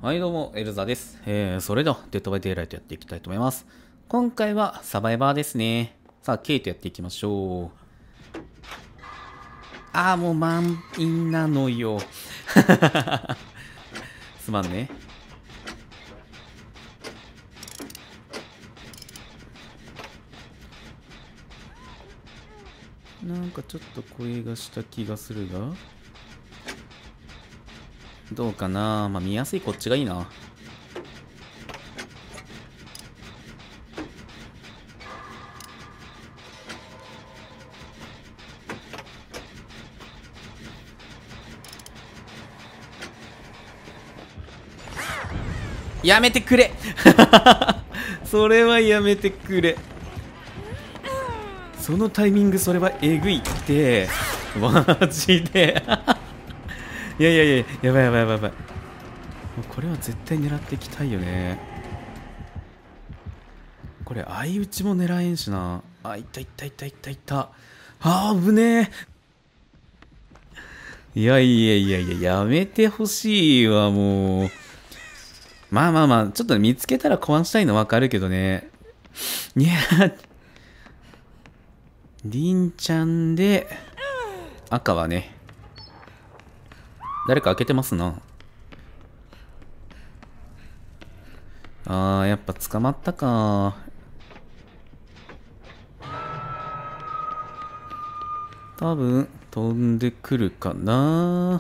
はいどうも、エルザです。それでは、デッドバイデイライトやっていきたいと思います。今回はサバイバーですね。さあ、ケイトやっていきましょう。もう満員なのよ。すまんね。なんかちょっと声がした気がするが。どうかな。見やすいこっちがいいな。やめてくれそれはやめてくれ。そのタイミング、それはえぐいって。マジでいやいやいや、やばいやばいやばいやばい。もうこれは絶対狙っていきたいよね。これ相打ちも狙えんしな。いったいったいったいったいった。危ねえ。いやいやいやいや、やめてほしいわ、もう。ちょっと見つけたら壊したいのわかるけどね。いや、りんちゃんで、赤はね、誰か開けてますな。やっぱ捕まったか。多分、飛んでくるかな。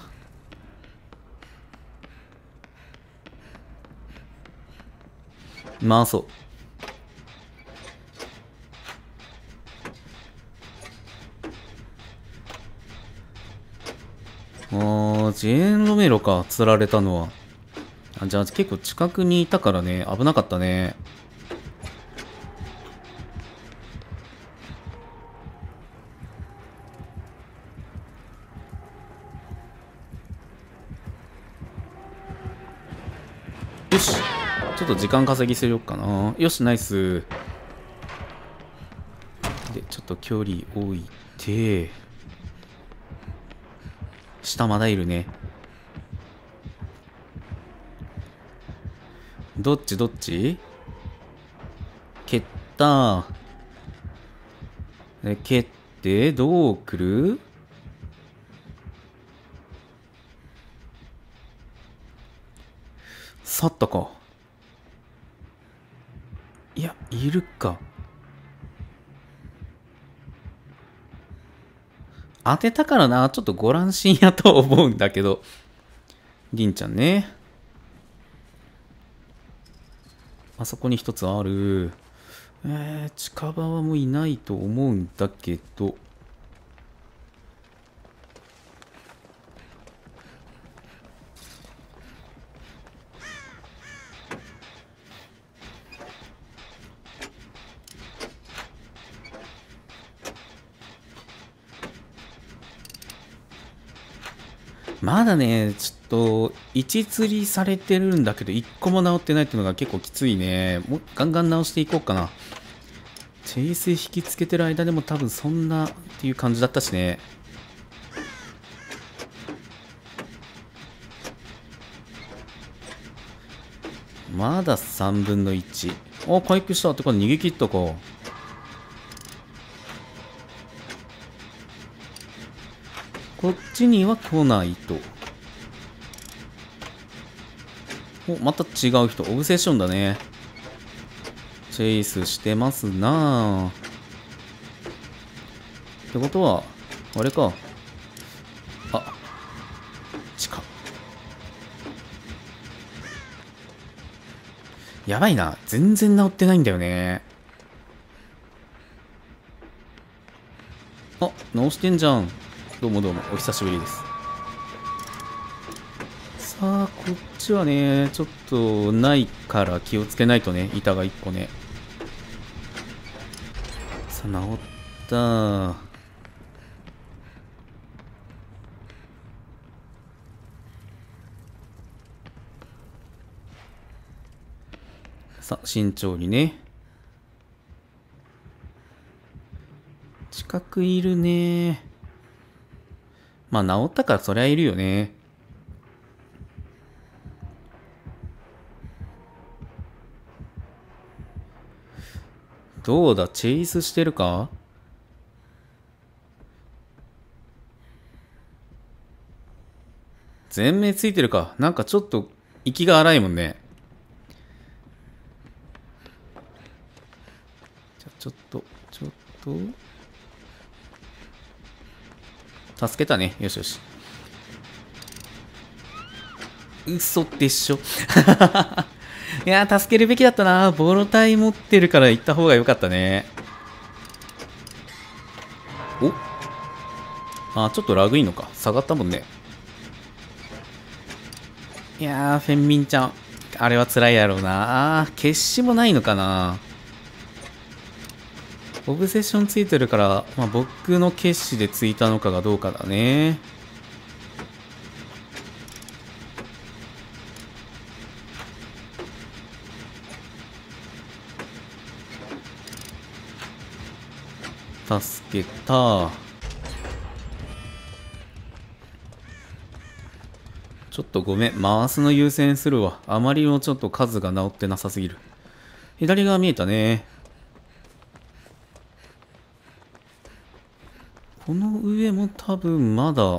そう。ジェーン・ロメロか、釣られたのは。じゃあ結構近くにいたからね、危なかったね。よし。ちょっと時間稼ぎするよっかな。よし、ナイス。で、ちょっと距離置いて、下まだいるね。どっちどっち蹴った。で、蹴って、どう来る？去ったか。いや、いるか。当てたからな、ちょっとご乱心やと思うんだけど。銀ちゃんね。あそこに一つある。近場はもういないと思うんだけど。まだね、ちょっと、1釣りされてるんだけど、1個も治ってないっていうのが結構きついね。もうガンガン直していこうかな。チェイス引きつけてる間でも多分そんなっていう感じだったしね。まだ3分の1。回復したってこれ逃げ切ったか。こっちには来ないと。また違う人。オブセッションだね。チェイスしてますなぁ。ってことは、あれか。近っ。やばいな。全然治ってないんだよね。治してんじゃん。どうもどうも、お久しぶりです。さあ、こっちはね、ちょっとないから気をつけないとね、板が1個ね。さあ、治った。さあ、慎重にね。近くいるね。治ったからそりゃいるよね。 どうだ、チェイスしてるか？全面ついてるか。なんかちょっと息が荒いもんね。じゃちょっと助けたね。よしよし。嘘でしょ。いやー、助けるべきだったな。ボロタイ持ってるから行った方が良かったね。お、あ、ちょっとラグいいのか。下がったもんね。いやー、フェンミンちゃん。あれは辛いやろうな。決死もないのかな。オブセッションついてるから、まあ、僕の決死でついたのかがどうかだね。助けた。ちょっとごめん。回すの優先するわ。あまりにもちょっと数が治ってなさすぎる。左側見えたね。この上も多分まだ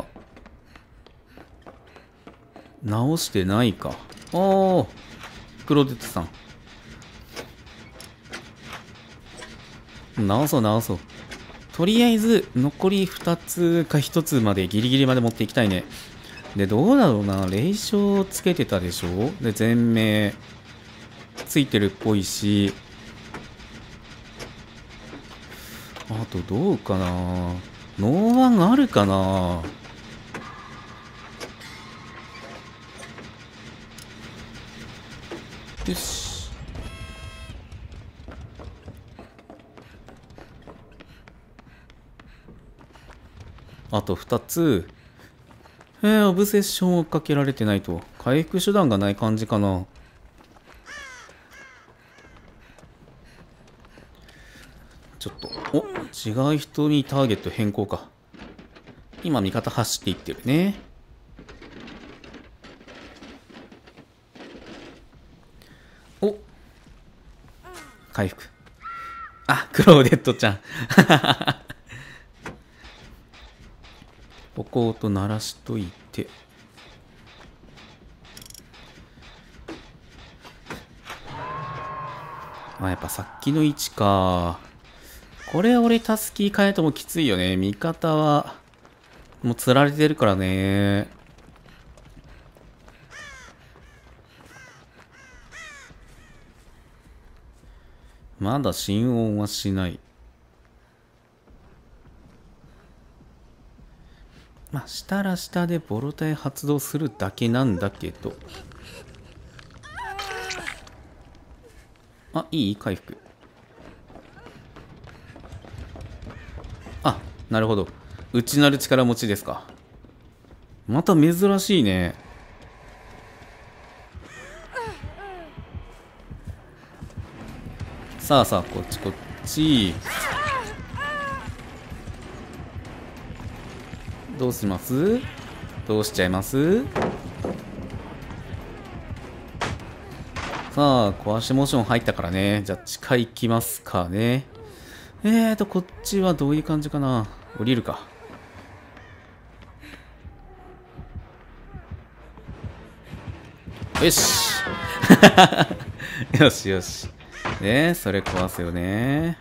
直してないか。おー、クロデットさん。直そう直そう。とりあえず残り2つか1つまでギリギリまで持っていきたいね。で、どうだろうな。霊障つけてたでしょ。で、全命ついてるっぽいし。あとどうかな。ノーワンあるかな。よし。あと2つ。オブセッションをかけられてないと。回復手段がない感じかな。ちょっと、違う人にターゲット変更か。今味方走っていってるね。お、回復。あ、クローデットちゃん。ポコーと鳴らしといて。やっぱさっきの位置か。これ俺タスキ変えてもきついよね。味方はもう釣られてるからね。まだ心音はしない。まあしたら下でボロタイ発動するだけなんだけど。いい回復。なるほど。内なる力持ちですか。また珍しいね。さあさあ、こっちこっち。どうします？どうしちゃいます？さあ、壊しモーション入ったからね。じゃあ、地下行きますかね。こっちはどういう感じかな。降りるか。よし。よしよし。それ壊すよね。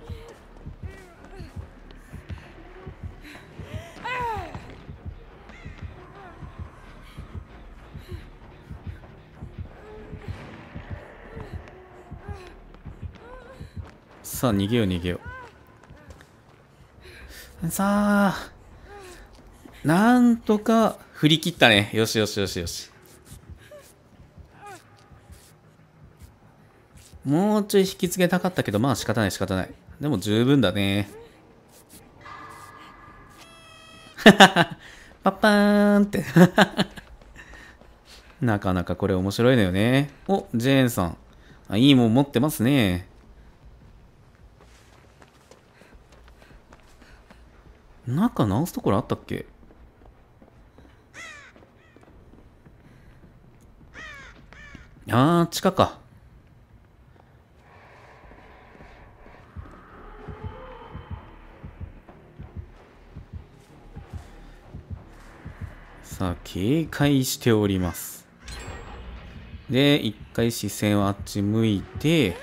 さあ、逃げよう逃げよう。さあ、なんとか振り切ったね。よしよしよしよし。もうちょい引き継げたかったけど、まあ仕方ない仕方ない。でも十分だね。パッパーンってなかなかこれ面白いのよね。ジェーンさん。いいもん持ってますね。中直すところあったっけ？地下か。 さあ、警戒しております。で、一回視線をあっち向いて、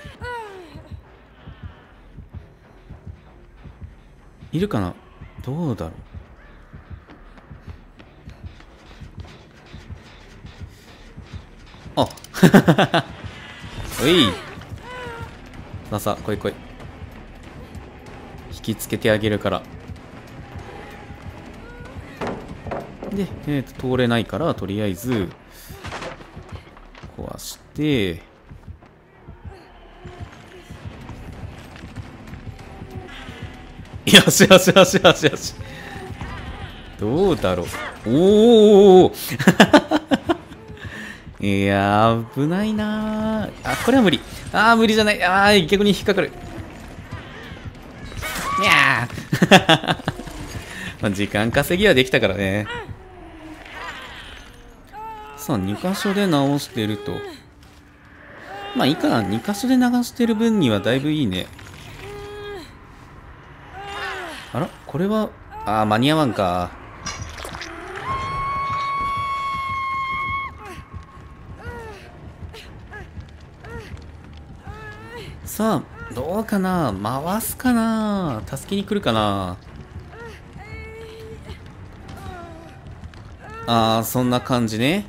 いるかな？どうだろう。あおい。さあさあ、来い来い。引きつけてあげるから。で、通れないから、とりあえず、壊して、よしよしよしよしよし。どうだろう。おおいやー、危ないなー。あ、これは無理。あー、無理じゃない。あー、逆に引っかかる。にゃーまあ時間稼ぎはできたからね。さあ、2箇所で直してると。まあいいかな。2箇所で流してる分にはだいぶいいね。あらこれは、あー、間に合わんか。さあ、どうかな、回すかな、助けに来るかな。あー、そんな感じね。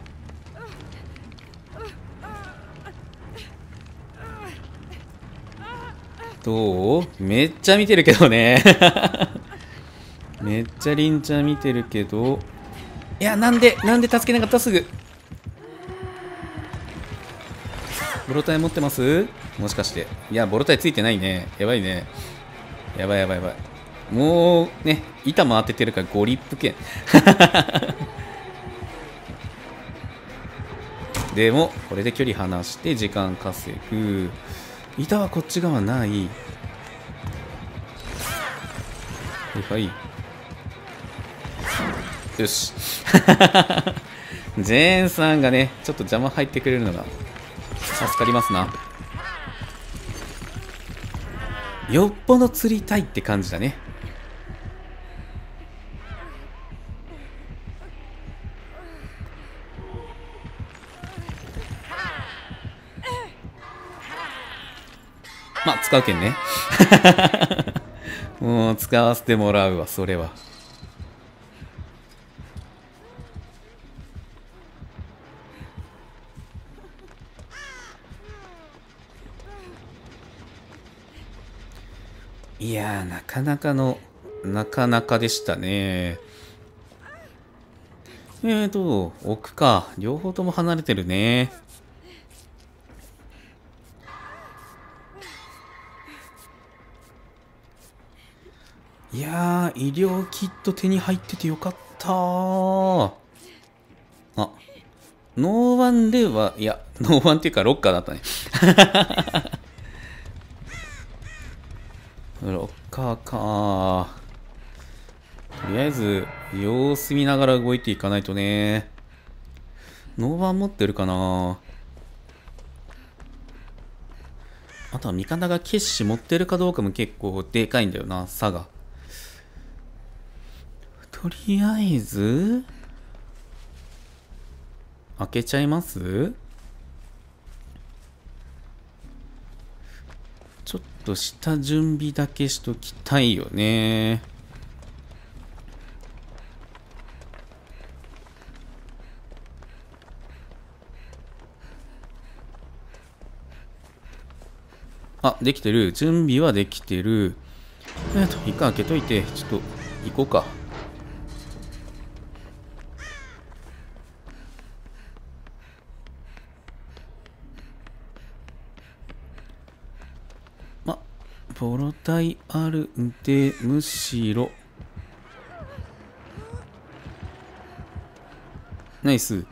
どう？めっちゃ見てるけどね。めっちゃりんちゃん見てるけど。いや、なんで助けなかったすぐ。ボロタイ持ってます？もしかして。いや、ボロタイついてないね。やばいね。やばいやばいやばい。もう、ね、板も当ててるからゴリップ剣。でも、これで距離離して時間稼ぐ。板はこっち側ない。はいはい。よし。ジェーンさんがね、ちょっと邪魔入ってくれるのが助かりますな。よっぽど釣りたいって感じだね。まあ、使うけんね。もう、使わせてもらうわ、それは。いやー、なかなかでしたね。置くか。両方とも離れてるね。いやー、医療キット手に入っててよかったー。あ、ノーワンでは、いや、ノーワンっていうかロッカーだったね。ロッカーか。とりあえず、様子見ながら動いていかないとね。ノーワン持ってるかな。あとは味方が決死持ってるかどうかも結構でかいんだよな、差が。とりあえず、開けちゃいます？ちょっと下準備だけしときたいよね。あ、できてる。準備はできてる。一回開けといて、ちょっと行こうか。ボロタイあるんで、むしろ。ナイス。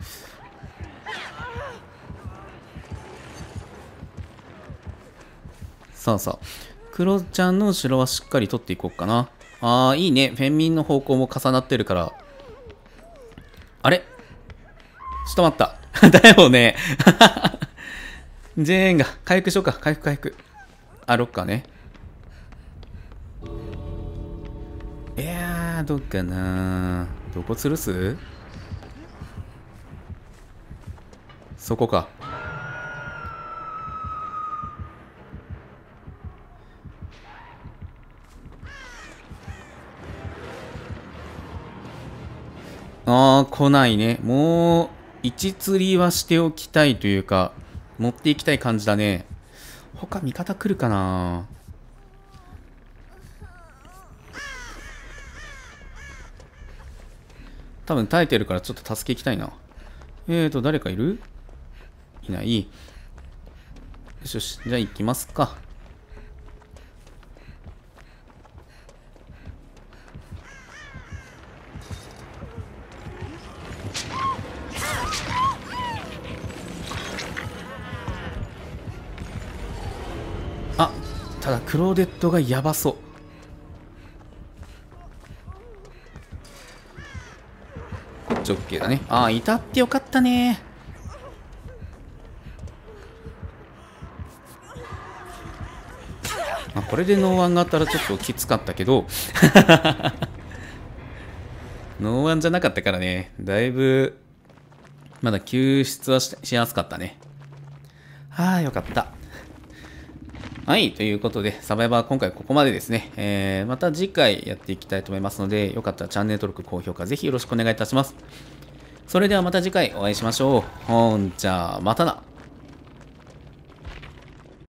さあさあ。クロちゃんの後ろはしっかり取っていこうかな。ああ、いいね。フェンミンの方向も重なってるから。あれちょっと待った。だよね。ジェーンが回復しようか。回復。あ、ロッカーね。いやー、どっかな。どこ吊るす？ そこか。あー、来ないね。もう、1釣りはしておきたいというか、持っていきたい感じだね。他味方来るかな。多分耐えてるからちょっと助け行きたいな。誰かいる？いない。よしよし、じゃあ行きますか。あ、ただクローデットがやばそう。こっち OK だね。ああ、いたってよかったね。これでノーワンがあったらちょっときつかったけどノーワンじゃなかったからね、だいぶまだ救出はしやすかったね。ああ、よかった。はい、ということで、サバイバー今回ここまでですね。また次回やっていきたいと思いますので、よかったらチャンネル登録、高評価、ぜひよろしくお願いいたします。それではまた次回お会いしましょう。ほんじゃあ、またな。